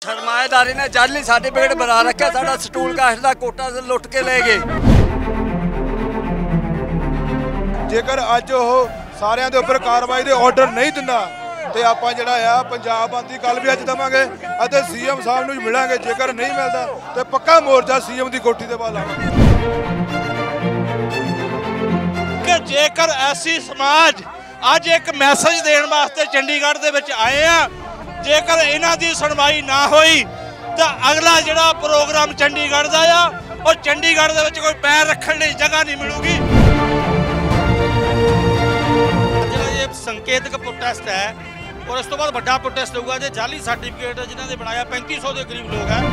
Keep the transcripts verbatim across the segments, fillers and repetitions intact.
सरमाएदारी ने जाली सर्टिफिकेट बना रखा, साडा स्टूल कास्ट का कोटा लुट के ले गए। जेकर अज वो सारिਆਂ ਦੇ ਉੱਪਰ ਕਾਰਵਾਈ ਦੇ ਆਰਡਰ नहीं ਦਿੰਦਾ ਤੇ ਆਪਾਂ ਜਿਹੜਾ ਆ ਪੰਜਾਬ ਬੰਦ ਦੀ ਕੱਲ ਵੀ ਅੱਜ ਦਵਾਂਗੇ ਅਤੇ ਸੀਐਮ ਸਾਹਿਬ ਨੂੰ ਮਿਲਾਂਗੇ। ਜੇਕਰ ਨਹੀਂ ਮਿਲਦਾ ਤੇ ਪੱਕਾ ਮੋਰਚਾ ਸੀਐਮ ਦੀ ਕੋਠੀ ਦੇ ਬਾਹਰ ਲਾਵਾਂਗੇ ਕਿ ਜੇਕਰ ਐਸੀ ਸਮਾਜ ਅੱਜ ਇੱਕ ਮੈਸੇਜ ਦੇਣ ਵਾਸਤੇ ਚੰਡੀਗੜ੍ਹ ਦੇ ਵਿੱਚ ਆਏ ਆ, ਜੇਕਰ ਇਹਨਾਂ ਦੀ ਸੁਣਵਾਈ ਨਾ ਹੋਈ ਤਾਂ ਅਗਲਾ ਜਿਹੜਾ ਪ੍ਰੋਗਰਾਮ ਚੰਡੀਗੜ੍ਹ ਦਾ ਆ ਉਹ ਚੰਡੀਗੜ੍ਹ ਦੇ ਵਿੱਚ ਕੋਈ ਪੈਰ ਰੱਖਣ ਲਈ ਜਗ੍ਹਾ ਨਹੀਂ ਮਿਲੂਗੀ। संकेतक प्रोटेस्ट है और इस तो बाद बड़ा प्रोटेस्ट होगा जो जाली सर्टिफिकेट जिन्होंने बनाया पैंती सौ के करीब लोग हैं।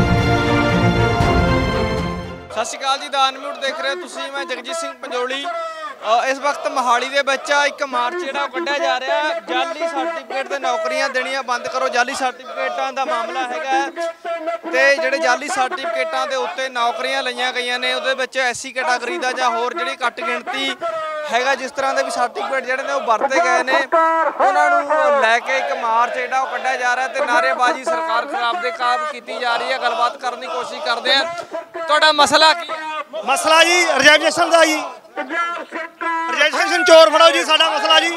सत श्री अकाल जी, द अनम्यूट देख रहे हो तुसीं, मैं जगजीत सिंह पंजोली। इस वक्त मोहाली दे विच एक मार्च जिहड़ा कढ़िया जा रहा है, जाली सर्टिफिकेट ते नौकरियां देनियां बंद करो। जाली सर्टिफिकेटां दा मामला हैगा ते जिहड़े जाली सर्टिफिकेटां दे उत्ते नौकरियां लईआं गईआं ने उहदे विच एससी कैटागरी दा जां होर जिहड़ी घੱਟ गिणती हैगा जिस तरह के भी सर्टिफिकेट जिहड़े ने वरते गए ने उन्होंने लैके एक मार्च जिहड़ा कढ़िया जा रहा है ते नारेबाजी सरकार खिलाफ दे काम की जा रही है। गलबात करने की कोशिश करते हैं। तुहाडा मसला की है? मसला जी रिजर्वेशन का जी, रिजर्वेशन चोर फड़ो जी, साडा मसला जी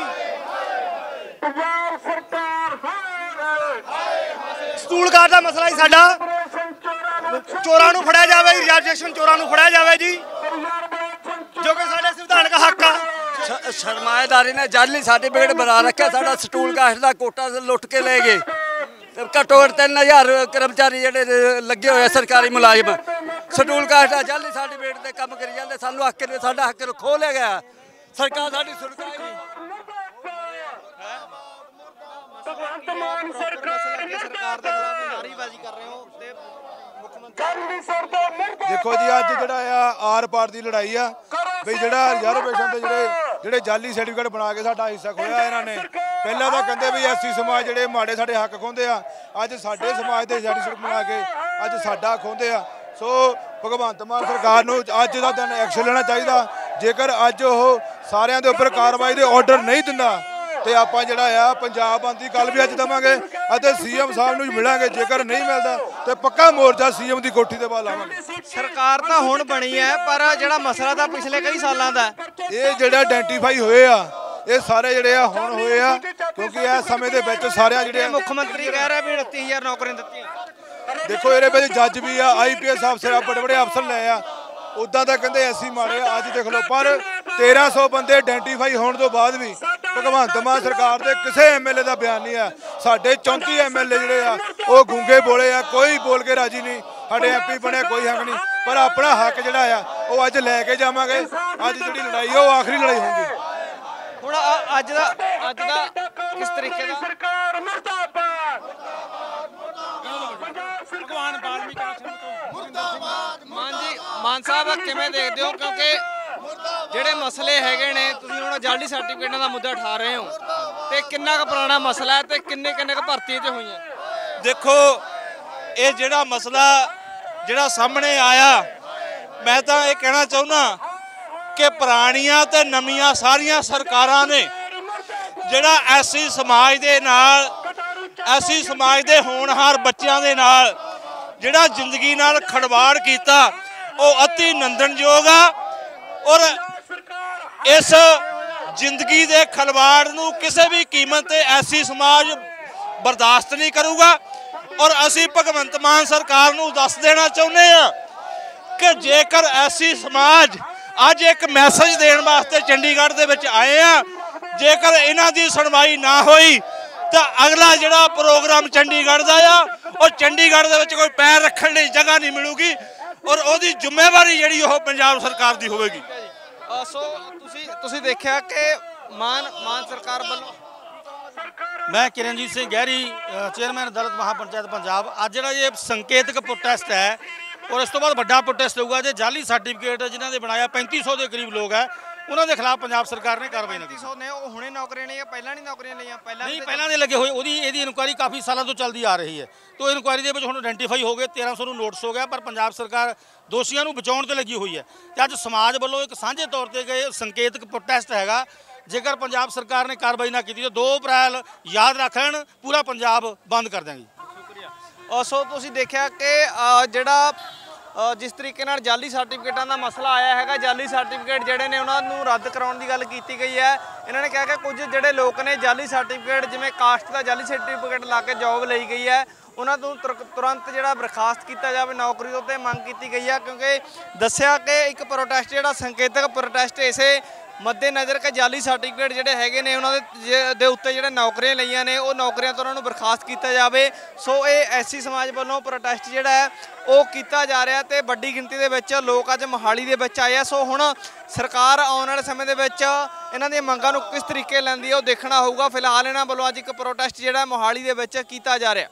स्टूल कार्ड का मसला जी, साडा चोरां नूं फड़िया जावे, रिजर्वेशन चोरां नूं फड़िया जावे जी, जो कि साडे संविधान का हक आ। सरमाएदारी ने जाली सर्टिफिकेट बना रखा, साडा स्टूल कास्ट का कोटा लुट के ले गए। घट्टो घट्ट तीन हज़ार कर्मचारी जिहड़े लगे हुए सरकारी मुलाजिम स्टूल कास्ट जाली सर्टिफिकेट ते काम करी जांदे, सानूं हक साडा हक खो लिया गया। सरकार साडी सुणवाई देखो जी, अज जिहड़ा आ आर पार की लड़ाई आ बई जिहड़ा रिजर्वेशन ते जिहड़े जिहड़े जाली सर्टिफिकेट बना के साडा हिस्सा खोया इन्हां ने। पहला तो कहंदे भी एससी समाज जिहड़े माड़े साडे हक खोंदे आ, अज साडे समाज दे सर्टिफिकेट बना के अज साडा खोंदे आ। सो भगवंत मान सरकार नूं अज दा दिन एक्शन लेना चाहिए। जेकर अज वो सारिਆਂ ਦੇ ਉੱਪਰ ਕਾਰਵਾਈ ਦੇ ਆਰਡਰ नहीं ਦਿੰਦਾ ਤੇ ਆਪਾਂ ਜਿਹੜਾ ਆ ਪੰਜਾਬ ਬੰਦ ਦੀ ਕੱਲ ਵੀ ਅੱਜ ਦਵਾਂਗੇ ਅਤੇ ਸੀਐਮ ਸਾਹਿਬ ਨੂੰ ਮਿਲਾਂਗੇ। ਜੇਕਰ ਨਹੀਂ ਮਿਲਦਾ ਤੇ ਪੱਕਾ ਮੋਰਚਾ ਸੀਐਮ ਦੀ ਕੋਠੀ ਦੇ ਬਾਹਰ ਲਾਵਾਂਗੇ। ਸਰਕਾਰ ਤਾਂ ਹੁਣ ਬਣੀ ਹੈ ਪਰ ਜਿਹੜਾ ਮਸਲਾ ਤਾਂ ਪਿਛਲੇ ਕਈ ਸਾਲਾਂ ਦਾ ਇਹ ਜਿਹੜਾ ਆਇਡੈਂਟੀਫਾਈ ਹੋਏ ਆ ਇਹ ਸਾਰੇ ਜਿਹੜੇ ਆ ਹੁਣ ਹੋਏ ਆ ਕਿਉਂਕਿ ਇਸ ਸਮੇਂ ਦੇ ਵਿੱਚ ਸਾਰਿਆਂ ਜਿਹੜੇ ਮੁੱਖ ਮੰਤਰੀ ਕਹਿ ਰਿਹਾ ਵੀ ਉਨੱਤੀ ਹਜ਼ਾਰ ਨੌਕਰੀਆਂ ਦਿੱਤੀਆਂ। ਦੇਖੋ ਇਹਦੇ ਵਿੱਚ ਜੱਜ ਵੀ ਆ, ਆਈਪੀਐਸ ਅਫਸਰ ਆ, ਬੜੇ ਬੜੇ ਅਫਸਰ ਲਏ ਆ। ਉੱਦਾਂ ਤਾਂ ਕਹਿੰਦੇ ਐਸੀ ਮਾੜੇ ਅੱਜ ਦੇਖ ਲਓ, ਪਰ तेरह सौ बंदे आइडेंटिफाई होने तो बाद भी भगवंत मान सरकार के किसी एम एल ए का बयान नहीं है। साढ़े चौंती एम एल ए जोड़े आ वो गूंगे बोले आ, कोई बोल के राजी नहीं। साढ़े एम पी बने कोई हक नहीं, पर अपना हक जोड़ा आ वो अज लैके जावांगे। अज जी लड़ाई है वो आखिरी लड़ाई होगी। हुण अज दा अज दा किस तरीके दा मान जी मान साहब किवें देखदे हो, क्योंकि ਜਿਹੜੇ ਮਸਲੇ ਹੈਗੇ ਨੇ ਤੁਸੀਂ ਹੁਣ ਜਾਲੀ ਸਰਟੀਫਿਕੇਟਾਂ ਦਾ ਮੁੱਦਾ ਉਠਾ ਰਹੇ ਹੋ ਤੇ ਕਿੰਨਾ ਕੁ ਪੁਰਾਣਾ ਮਸਲਾ ਹੈ ਤੇ ਕਿੰਨੇ ਕਿੰਨੇ ਕੁ ਭਰਤੀ ਤੇ ਹੋਈਆਂ? ਦੇਖੋ ਇਹ ਜਿਹੜਾ ਮਸਲਾ ਜਿਹੜਾ ਸਾਹਮਣੇ ਆਇਆ, ਮੈਂ ਤਾਂ ਇਹ ਕਹਿਣਾ ਚਾਹੁੰਦਾ ਕਿ ਪੁਰਾਣੀਆਂ ਤੇ ਨਵੀਆਂ ਸਾਰੀਆਂ ਸਰਕਾਰਾਂ ਨੇ ਜਿਹੜਾ ਐਸੀ ਸਮਾਜ ਦੇ ਨਾਲ ਐਸੀ ਸਮਾਜ ਦੇ ਹੋਣਹਾਰ ਬੱਚਿਆਂ ਦੇ ਨਾਲ ਜਿਹੜਾ ਜ਼ਿੰਦਗੀ ਨਾਲ ਖੜਵਾੜ ਕੀਤਾ ਉਹ ਅਤੀ ਨਿੰਦਣਯੋਗ ਆ। और इस जिंदगी के खिलवाड़ नूं किसी भी कीमत ते ऐसी समाज बर्दाश्त नहीं करूगा। और असी भगवंत मान सरकार नूं दस देना चाहुंदे आ कि जेकर ऐसी समाज अज एक मैसेज देण वास्ते चंडीगढ़ दे विच आए आ, जेकर इन्हां दी सुणवाई ना होई तो अगला जिहड़ा प्रोग्राम चंडीगढ़ दा आ और चंडीगढ़ दे विच कोई पैर रखण लई जगह नहीं मिलूगी और ਉਹਦੀ ਜ਼ਿੰਮੇਵਾਰੀ ਜਿਹੜੀ ਉਹ ਪੰਜਾਬ ਸਰਕਾਰ ਦੀ ਹੋਵੇਗੀ। ਸੋ ਤੁਸੀਂ ਤੁਸੀਂ ਦੇਖਿਆ ਕਿ ਮਾਨ ਮਾਨ ਸਰਕਾਰ ਵੱਲੋਂ ਮੈਂ ਕਿਰਨਜੀਤ ਸਿੰਘ ਗਹਿਰੀ ਚੇਅਰਮੈਨ ਦਲਿਤ ਮਹਾਪੰਚਾਇਤ ਪੰਜਾਬ ਅੱਜ ਜਿਹੜਾ ਇਹ ਸੰਕੇਤਕ ਪ੍ਰੋਟੈਸਟ ਹੈ ਔਰ ਇਸ ਤੋਂ ਬਾਅਦ ਵੱਡਾ ਪ੍ਰੋਟੈਸਟ ਹੋਊਗਾ ਜੇ ਜਾਲੀ ਸਰਟੀਫਿਕੇਟ ਜਿਨ੍ਹਾਂ ਦੇ ਬਣਾਇਆ पैंती सौ ਦੇ ਕਰੀਬ ਲੋਕ ਹੈ ਉਹਨਾਂ ਦੇ ਖਿਲਾਫ ਪੰਜਾਬ ਸਰਕਾਰ ਨੇ ਕਾਰਵਾਈ ਨਾ ਕੀਤੀ। ਨੇ ਉਹ ਹੁਣੇ ਨੌਕਰੀਆਂ ਲਈਆਂ, ਪਹਿਲਾਂ ਨਹੀਂ ਨੌਕਰੀਆਂ ਲਈਆਂ? ਪਹਿਲਾਂ ਨਹੀਂ, ਪਹਿਲਾਂ ਦੇ ਲੱਗੇ ਹੋਏ। ਉਹਦੀ ਇਹਦੀ ਇਨਕੁਆਇਰੀ ਕਾਫੀ ਸਾਲਾਂ ਤੋਂ ਚੱਲਦੀ ਆ ਰਹੀ ਹੈ तो ਇਨਕੁਆਇਰੀ ਦੇ ਵਿੱਚ ਹੁਣ ਆਇਡੈਂਟੀਫਾਈ ਹੋ ਗਏ, तेरह सौ ਨੂੰ ਨੋਟਿਸ ਹੋ ਗਿਆ, ਪਰ ਪੰਜਾਬ ਸਰਕਾਰ ਦੋਸ਼ੀਆਂ ਨੂੰ ਬਚਾਉਣ ਤੇ ਲੱਗੀ ਹੋਈ ਹੈ। ਤੇ ਅੱਜ ਸਮਾਜ ਵੱਲੋਂ ਇੱਕ ਸਾਂਝੇ ਤੌਰ ਤੇ ਗਏ ਸੰਕੇਤਕ ਪ੍ਰੋਟੈਸਟ ਹੈਗਾ। ਜੇਕਰ ਪੰਜਾਬ ਸਰਕਾਰ ਨੇ ਕਾਰਵਾਈ ਨਾ ਕੀਤੀ ਤਾਂ दो अप्रैल याद रख लें पूरा पंजाब बंद कर देंगे। शुक्रिया। ਅ, ਸੋ ਤੁਸੀਂ ਦੇਖਿਆ ਕਿ ਅ, ਜਿਹੜਾ ਅ, ਜਿਸ ਤਰੀਕੇ ਨਾਲ ਜਾਲੀ ਸਰਟੀਫਿਕੇਟਾਂ ਦਾ ਮਸਲਾ ਆਇਆ ਹੈਗਾ, ਜਾਲੀ ਸਰਟੀਫਿਕੇਟ ਜਿਹੜੇ ਨੇ ਉਹਨਾਂ ਨੂੰ ਰੱਦ ਕਰਾਉਣ ਦੀ ਗੱਲ ਕੀਤੀ ਗਈ ਹੈ। ਇਹਨਾਂ ਨੇ ਕਿਹਾ ਕਿ ਕੁਝ ਜਿਹੜੇ ਲੋਕ ਨੇ ਜਾਲੀ ਸਰਟੀਫਿਕੇਟ, ਜਿਵੇਂ ਕਾਸਟ ਦਾ ਜਾਲੀ ਸਰਟੀਫਿਕੇਟ ਲਾ ਕੇ ਜੌਬ ਲਈ ਗਈ ਹੈ, ਉਹਨਾਂ ਤੋਂ ਤੁਰ- ਤੁਰੰਤ ਜਿਹੜਾ ਬਰਖਾਸਤ ਕੀਤਾ ਜਾਵੇ ਨੌਕਰੀ ਤੋਂ, ਤੇ ਮੰਗ ਕੀਤੀ ਗਈ ਹੈ। ਕਿਉਂਕਿ ਦੱਸਿਆ ਕਿ ਇੱਕ ਪ੍ਰੋਟੈਸਟ ਜਿਹੜਾ ਸੰਕੇਤਕ ਪ੍ਰੋਟੈਸਟ ਇਸੇ ਮੱਦੇ ਨਜ਼ਰ ਕਿ ਜਾਲੀ ਸਰਟੀਫਿਕੇਟ ਜਿਹੜੇ ਹੈਗੇ ਨੇ ਉਹਨਾਂ ਦੇ ਜੇ- ਦੇ ਉੱਤੇ ਜਿਹੜੇ ਨੌਕਰੀਆਂ ਲਈਆਂ ਨੇ ਉਹ ਨੌਕਰੀਆਂ ਤੋਂ ਉਹਨਾਂ ਨੂੰ ਬਰਖਾਸਤ ਕੀਤਾ ਜਾਵੇ। ਸੋ ਇਹ ਐਸੀ ਸਮਾਜ ਵੱਲੋਂ ਪ੍ਰੋਟੈਸਟ ਜਿਹੜਾ ਹੈ ਉਹ ਕੀਤਾ ਜਾ ਰਿਹਾ ਤੇ ਵੱਡੀ ਗਿਣਤੀ ਦੇ ਵਿੱਚ ਲੋਕ ਅੱਜ ਮੋਹਾਲੀ ਦੇ ਵਿੱਚ ਆਏ ਆ। ਸੋ ਹੁਣ ਸਰਕਾਰ ਆਉਣ ਵਾਲੇ ਸਮੇਂ ਦੇ ਵਿੱਚ ਇਹਨਾਂ ਦੀਆਂ ਮੰਗਾਂ ਨੂੰ ਕਿਸ ਤਰੀਕੇ ਲੈਂਦੀ ਹੈ ਉਹ ਦੇਖਣਾ ਹੋਊਗਾ। ਫਿਲਹਾਲ ਇਹਨਾਂ ਵੱਲੋਂ ਅੱਜ ਇੱਕ ਪ੍ਰੋਟੈਸਟ ਜਿਹੜਾ ਮੋਹਾਲੀ ਦੇ ਵਿੱਚ ਕੀਤਾ ਜਾ ਰਿਹਾ।